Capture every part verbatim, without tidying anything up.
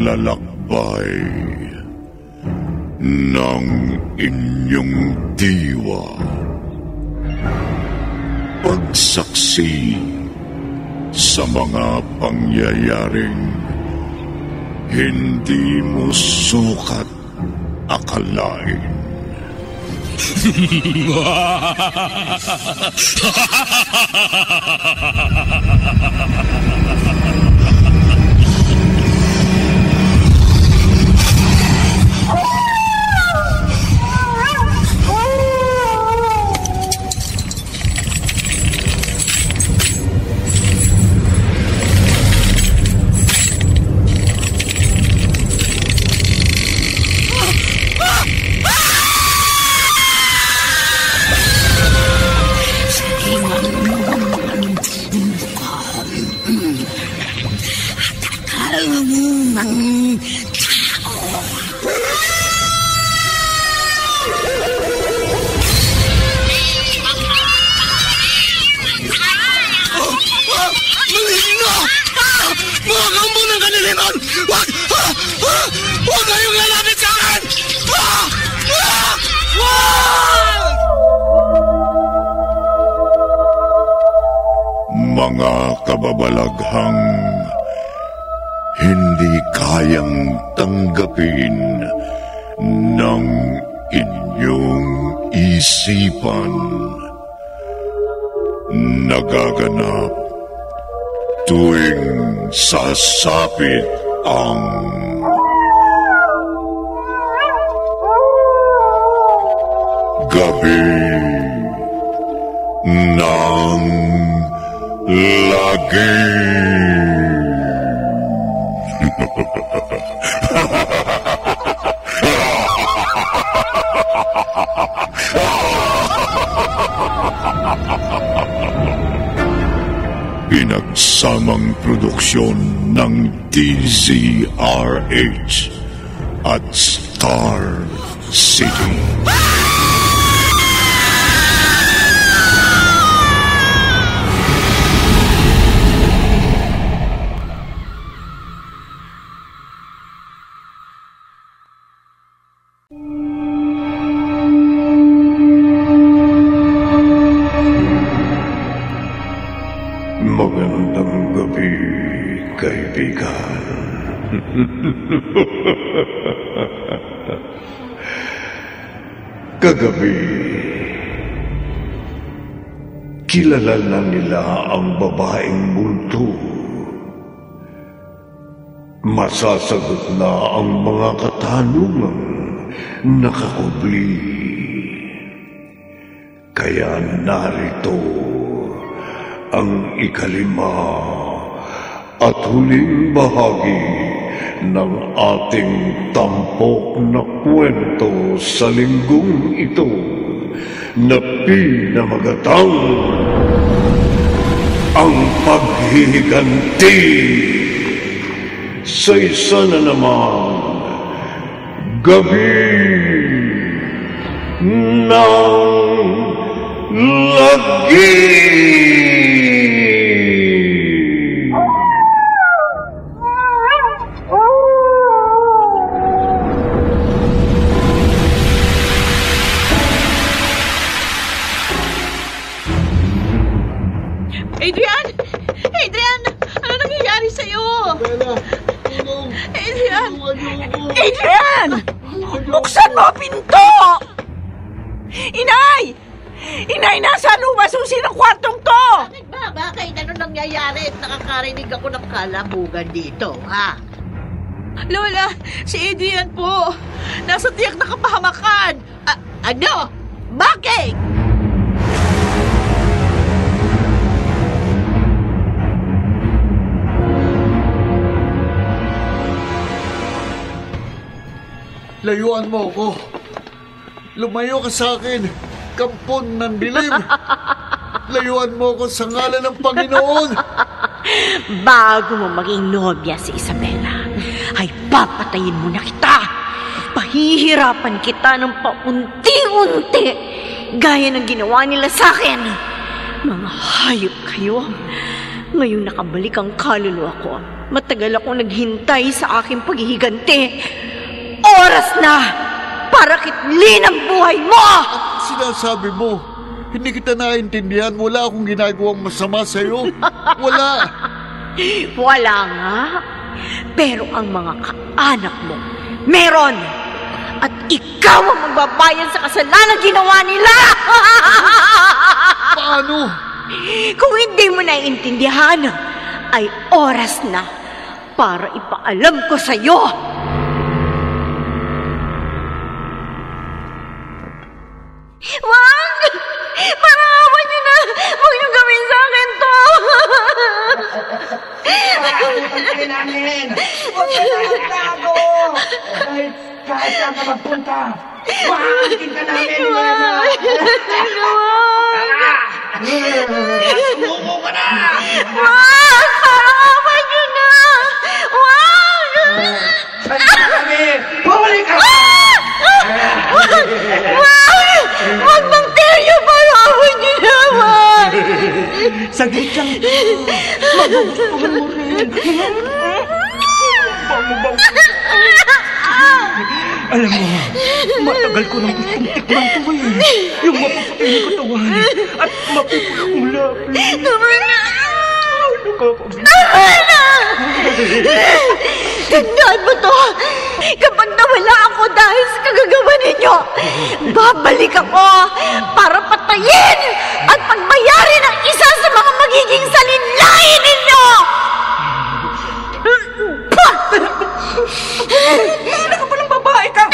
paglalakbay ng inyong diwa. Pagsaksi sa mga pangyayaring hindi mo sukat akalain. Mga kababalaghang hindi kayang tanggapin ng inyong isipan, nagaganap tuwing sasapit ang gabi ng lagi. Pinagsamang produksyon ng D Z R H at Star City. Magandang gabi, kaibigan. Kagabi, kilala na nila ang babaeng multo. Masasagot na ang mga katanungang nakakubli. Kaya narito ang ikalima at huling bahagi ng ating tampok na kwento sa linggong ito na pinamagatang ang paghihiganti sa isa na naman gabi ng lagi. Adrian! Adrian! Ano nangyayari sa'yo? Bella! Tulong! Adrian! Tulungan! Adrian! Buksan mo ang pinto! Inay! Inay, nasa lupa susi ng kwartong to! Bakit ba? Bakit? Ano nangyayari? Nakakarinig ako ng kalabugan dito, ha? Lola, si Adrian po. Nasa tiyak na kapahamakan. A- ano? Bakit? Layuan mo ako. Lumayo ka sa akin. Kampon ng dilim. Layuan mo ako sa ngalan ng Panginoon. Bago mo maging nobya si Isabela, ay papatayin mo na kita. Pahihirapan kita ng paunti-unti, gaya ng ginawa nila sa akin. Mga hayop kayo. Ngayong nakabalik ang kaluluwa ko, matagal akong naghintay sa aking paghihiganti. Oras na para kitlin ang buhay mo! Sinasabi mo, hindi kita naintindihan. Wala akong ginagawang masama sa'yo. Wala. Wala nga. Pero ang mga kaanak mo, meron. At ikaw ang magbabayan sa kasalanan ginawa nila! Paano? Kung hindi mo naiintindihan, ay oras na para ipaalam ko sa'yo. Wag! Parang awan niyo na! Huwag niyo gawin sa akin to! Pakakutan kayo namin! Huwag ka na magtago! Kahit, kahit saan ka magpunta, mahahakin ka namin, Elena! Tara! Sumuko ka na! Wag! Parang awan niyo na! Wag! Saan ka kami? Bumalik ka! Wag! Wag bang Teryo! Parang awan niyo na! Wag! Saglit lang ito. Magugustuhan mo rin. Bango-bango. Alam mo, matagal ko nang gustong tikman ito eh. Yung mapuputi ng katawan at mapupulak mong lapis. Tama na! Ano ka pa? Tama na! Tandaan mo to! Kapag nawala ako dahil sa kagagawa ninyo, babalik ako para patayin at pagbayarin ang isa sa mga magiging salinlain ninyo! Ano ka palang babae ka?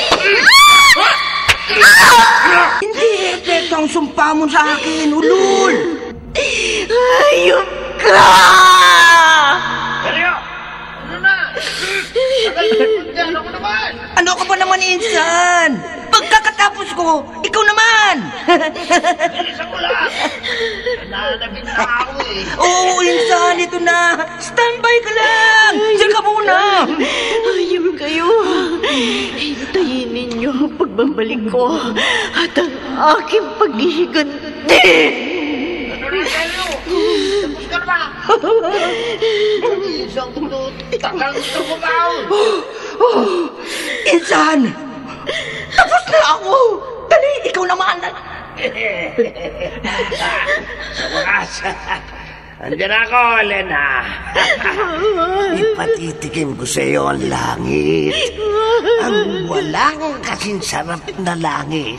Hindi epekto ang sumpa mo sa akin, ulul! Ayop ka! Teryo! Ano na? Tagal mo naman! Ano ka ba naman, Insan? Pagkakatapos ko, ikaw naman! Bilisan mo lang! Nananabig na ako eh! Oo, Insan, ito na! Standby ka lang! Diyan ka muna! Ayop kayo! Hintayin ninyo ang pagbabalik ko at ang aking paghihiganti! Ano na, Teryo? Tapos ka na ba? Isang tulot, tagal gusto mo ba? Oh, Insan! Tapos na ako! Dali, ikaw naman! Sa wakas, andyan ako, Elena. Ipatitikim ko sa iyo ang langit. Ang walang kasing sarap na langit.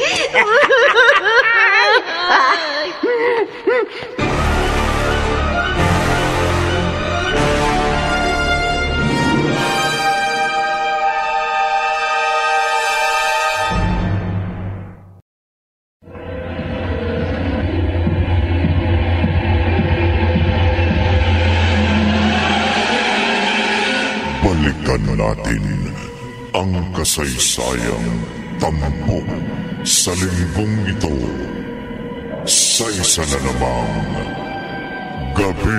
Balikan natin ang kasaysayang tampok sa linggong ito sa isa na namang Gabi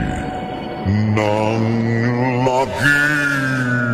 ng Lagim.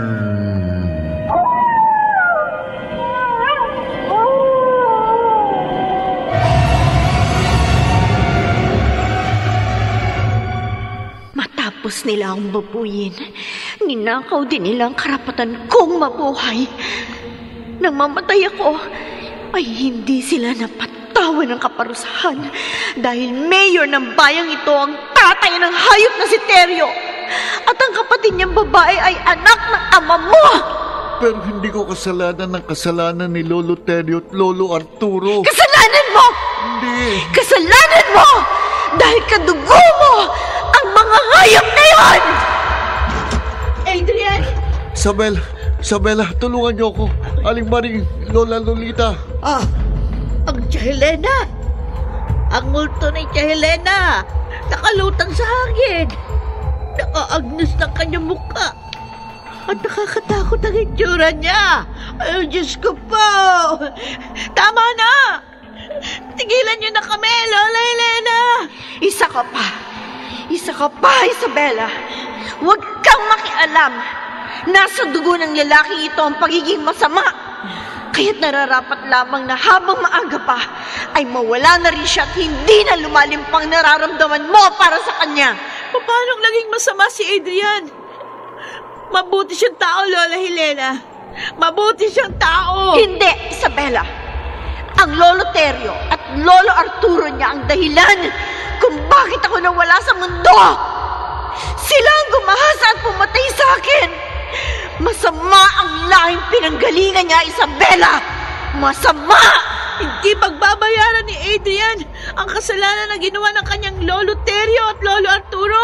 Matapos nila akong babuyin, ninakaw din nila ang karapatan kong mabuhay. Nang mamatay ako, ay hindi sila napatawa ng kaparusahan dahil mayor ng bayang ito ang tatay ng hayop na si Teryo. At ang kapatid niyang babae ay anak ng ama mo. Pero hindi ko kasalanan ng kasalanan ni Lolo Teryo at Lolo Arturo. Kasalanan mo! Hindi. Kasalanan mo! Dahil kadugo mo ang mga hayop na yon! Adrian! Isabel, Isabela, tulungan niyo ako. Aling Maring, Lola Lolita. Ah, ang Tia Helena! Ang multo ni Tia Helena! Nakalutang sa hangin! Nakaagnos ng kanyang mukha! At nakakatakot ang itsura niya! Ay, Diyos ko po! Tama na! Tigilan niyo na kami, Lola Helena! Isa ka pa. Isa ka pa, Isabela. Huwag kang makialam. Nasa dugo ng lalaki ito ang pagiging masama. Kaya't nararapat lamang na habang maaga pa, ay mawala na rin siya at hindi na lumalim pang nararamdaman mo para sa kanya. Paano naging masama si Adrian? Mabuti siyang tao, Lola Helena. Mabuti siyang tao. Hindi, Isabela. Ang Lolo Terio at Lolo Arturo niya ang dahilan kung bakit ako nawala sa mundo. Sila ang gumahasa at pumatay sa akin. Masama ang lahing pinanggalingan niya, Isabela. Masama! Hindi pagbabayaran ni Adrian ang kasalanan na ginawa ng kanyang Lolo Terio at Lolo Arturo.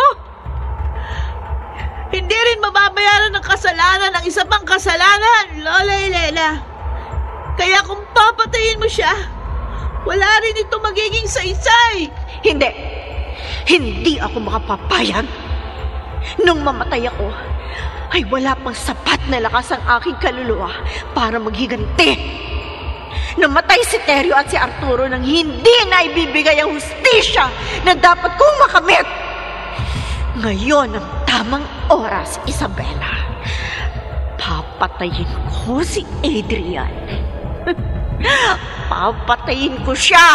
Hindi rin mababayaran ng kasalanan ng isa pang kasalanan, Lola Helena. Kaya kung papatayin mo siya, wala rin ito magiging saysay. Hindi. Hindi ako makapapayag. Nung mamatay ako, ay wala pang sapat na lakas ang aking kaluluwa para maghiganti. Namatay si Terio at si Arturo nang hindi na ibibigay ang hustisya na dapat kong makamit. Ngayon ang tamang oras, Isabela. Papatayin ko si Adrian. Papatayin ko siya.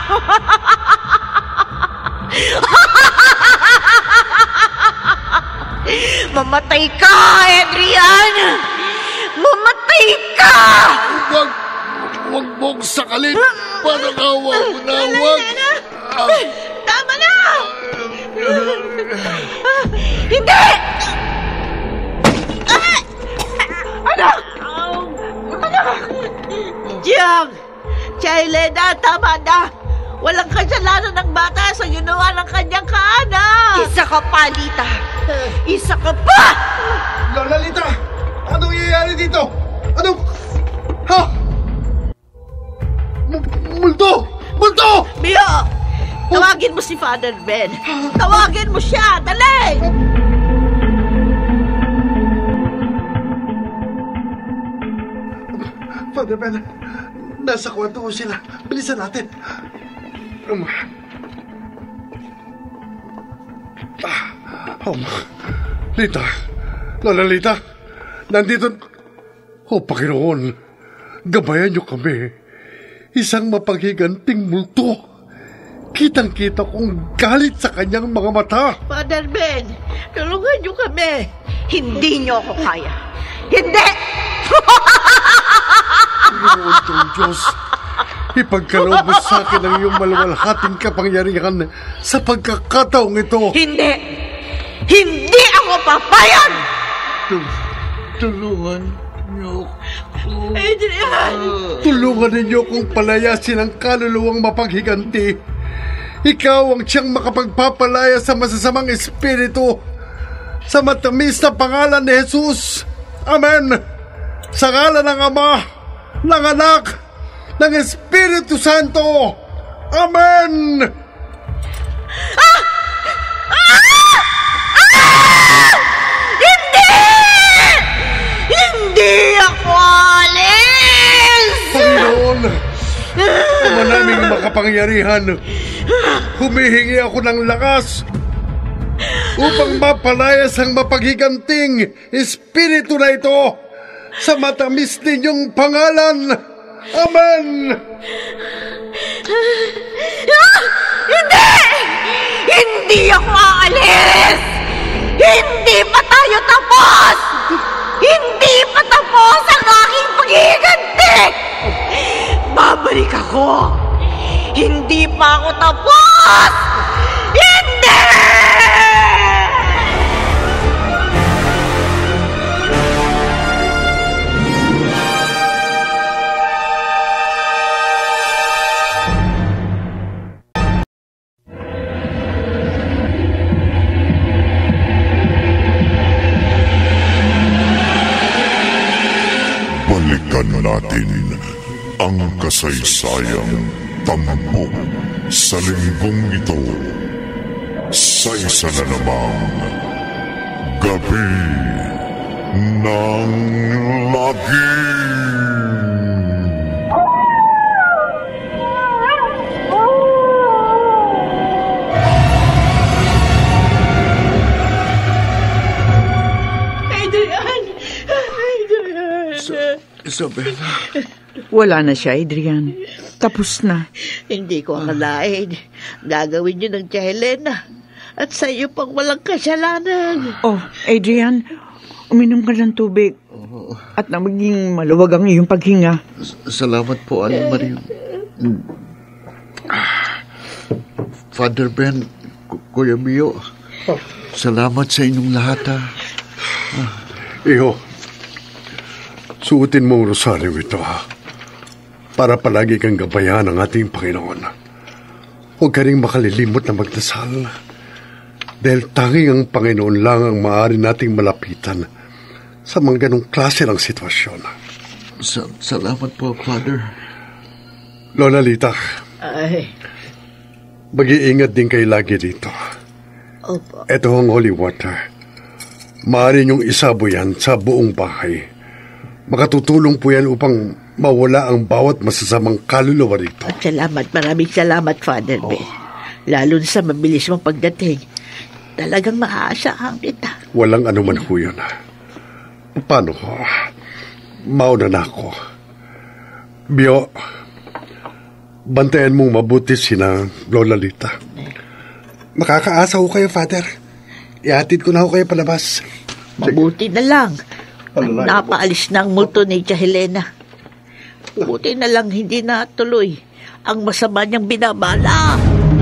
Mamatay ka, Adrian! Mamatay ka! Wag, wag mong sakalin. Parang awa mo na, wag. Tama na! Hindi! Anak! Anak! Jiang! Tia Helena, tama na! Walang kasalanan ng bata sa ginawa ng kanyang kaanak! Isa ka pa, Lita! Isa ka pa! Lola Lita! Anong nangyayari dito? Anong... Ha? M- multo! Multo! Mio! Tawagin mo si Father Ben! Tawagin mo siya! Dali! Father Ben, nasa kwarto sila. Bilisan natin. Um, ah, um, Lita, Lola Lita, nandito... Oh, Panginoon, gabayan niyo kami. Isang mapaghiganting multo. Kitang-kita kong galit sa kanyang mga mata. Father Ben, tulungan niyo kami. Hindi niyo ako kaya. Hindi! Panginoon kong Diyos, ipagkaloob mo sa akin ang iyong maluwalhating kapangyarihan sa pagkakataong ito. Hindi! Hindi ako papayag! Tulungan niyo ako. Adrian! Tulungan ninyo kong palayasin ang kaluluwang mapaghiganti. Ikaw ang siyang makapagpapalaya sa masasamang espiritu. Sa matamis na pangalan ni Jesus. Amen! Sa ngalan ng Ama, ng Anak, ng Espiritu Santo. Amen! Ah! Ah! Ah! Hindi! Hindi ako alis! Panginoon, Ama naming makapangyarihan, humihingi ako ng lakas upang mapalayas ang mapaghiganting espiritu na ito sa matamis ninyong pangalan. Amen! Ah! Hindi! Hindi ako aalis! Hindi pa tayo tapos! Hindi pa tapos ang aking paghihiganti! Babalik ako! Hindi pa ako tapos! Hindi! Balikan natin ang kasaysayang tampok sa linggong ito sa isa na namang Gabi ng Lagim. Adrian! Adrian! Isabela. Wala na siya, Adrian. Tapos na. Hindi ko akalain. Gagawin niyo ng Tia Helena. At sa iyo pang walang kasalanan. Oh, Adrian, uminom ka ng tubig. At na maging maluwag ang iyong paghinga. Salamat po, Aling Marie. Father Ben, Kuya Mio, salamat sa inyong lahat, ha. Ah. Iho, suotin mo ang rosaryo ito, ha, para palagi kang gabayan ng ating Panginoon. Huwag ka rin makalilimot na magdasal, dahil tanging ang Panginoon lang ang maaari nating malapitan sa mga ganong klase ng sitwasyon. Sa- salamat po, Father. Lola Lita, Ay, mag-iingat din kayo lagi dito. opo. Ito ang holy water. Maaari niyong isabo yan sa buong bahay. Makatutulong po yan upang mawala ang bawat masasamang kaluluwa rito. At salamat, maraming salamat, Father Oh. Ben. Lalo na sa mabilis mong pagdating. Talagang maaasahan kita. Walang anuman ho yun. Paano ho? Mauna na ako. Bio, bantayan mong mabuti sina Lola Lita. Makakaasa ho kayo, Father. Ihatid ko na ho kayo palabas. Mabuti na lang. Alay. Napaalis na ang multo ni Tia Helena. Buti na lang hindi natuloy ang masama niyang binabala.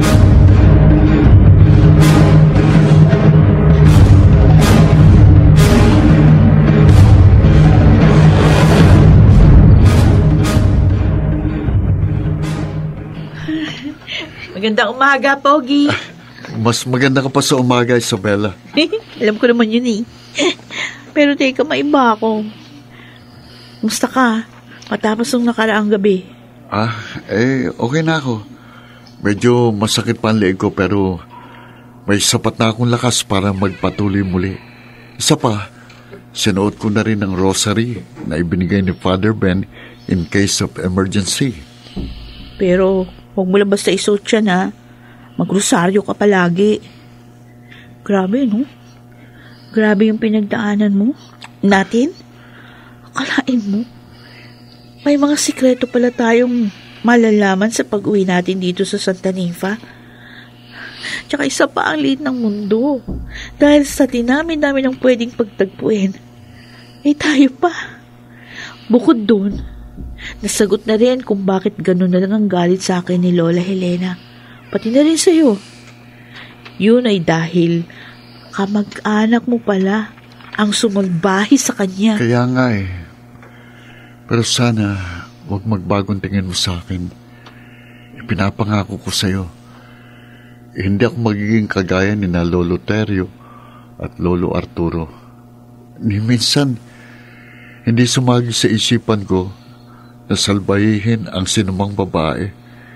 Magandang umaga, Pogi. Mas maganda ka pa sa umaga, Isabella. Alam ko naman yun eh. Pero teka, maiba ako. Musta ka? Matapos ng nakaraang gabi. Ah, eh, okay na ako. Medyo masakit pa ang leeg ko, pero may sapat na akong lakas para magpatuloy muli. Isa pa, sinuot ko na rin ang rosary na ibinigay ni Father Ben in case of emergency. Pero huwag mo lang basta isuot yan, ha? Magrosaryo ka palagi. Grabe, no? Grabe yung pinagdaanan mo. Natin? Akalain mo? May mga sikreto pala tayong malalaman sa pag-uwi natin dito sa Santa Nifa. Tsaka isa pa ang liit ng mundo. Dahil sa dinami-dami ng pwedeng pagtagpuin, eh tayo pa. Bukod doon, nasagot na rin kung bakit gano'n na lang ang galit sa akin ni Lola Helena. Pati na rin sa'yo. Yun ay dahil kamag-anak mo pala ang sumulbahi sa kanya. Kaya nga eh. Pero sana, huwag magbagong tingin mo sa akin. Ipinapangako ko sa'yo. Eh, hindi ako magiging kagaya ni na Lolo Terio at Lolo Arturo. Ni minsan, hindi sumagi sa isipan ko na salbahihin ang sinumang babae.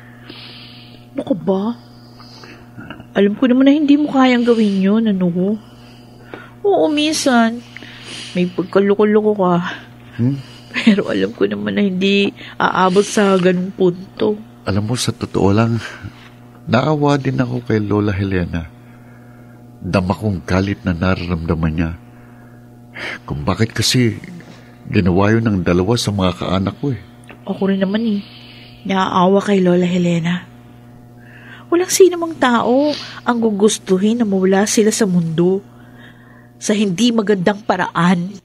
Ano ka ba? Alam ko naman na hindi mo kayang gawin yun, ano? Oo, minsan, may pagkaluko-luko ka. Hmm? Pero alam ko naman na hindi aabot sa ganung punto. Alam mo, sa totoo lang, naawa din ako kay Lola Helena. Dama kong galit na nararamdaman niya. Kung bakit kasi ginawa yun ng dalawa sa mga kaanak ko eh. Ako rin naman eh. Naaawa kay Lola Helena. Walang sinamang tao ang gugustuhin na mawala sila sa mundo sa hindi magandang paraan.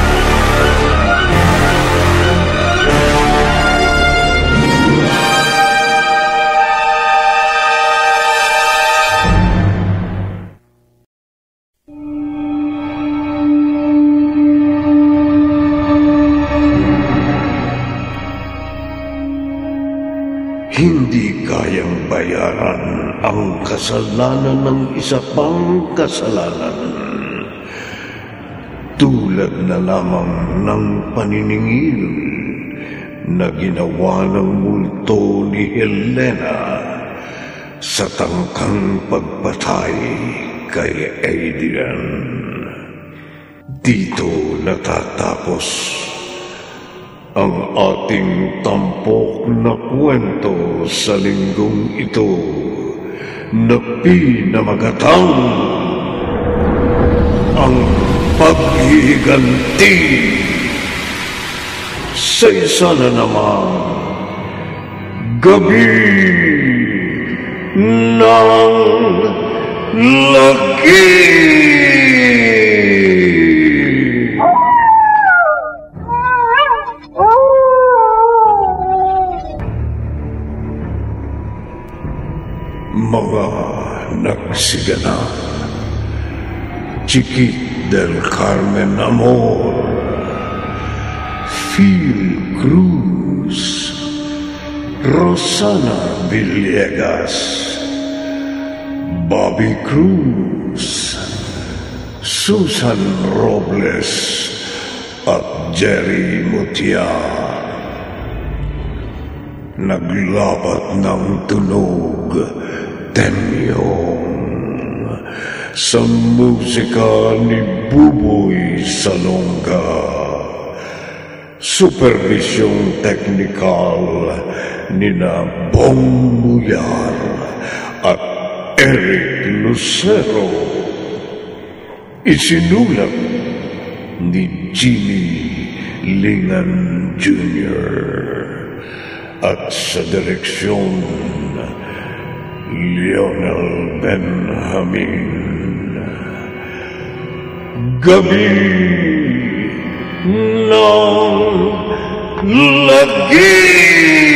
Hindi kayang bayaran ang kasalanan ng isa pang kasalanan. Tulad na lamang ng paniningil na ginawa ng multo ni Helena sa tangkang pagpatay kay Adrian. Dito natatapos ang ating tampok na kwento sa linggong ito na pinamagatang ang paghihiganti sa isa na namang gabi ng lagi. Mga nagsiganap, Chiquit del Carmen Amor, Phil Cruz, Rosana Villegas, Bobby Cruz, Susan Robles, at Jerry Mutia. Naglapat ng tunog, Temyong, sa musika ni Buboy Salonga. Supervisyong teknikal ni na Bong Muyar at Eric Lucero. Isinulat ni Jimmy Lingan Junior at sa direksyon Lionel Benjamin. Gabi ng Lagi.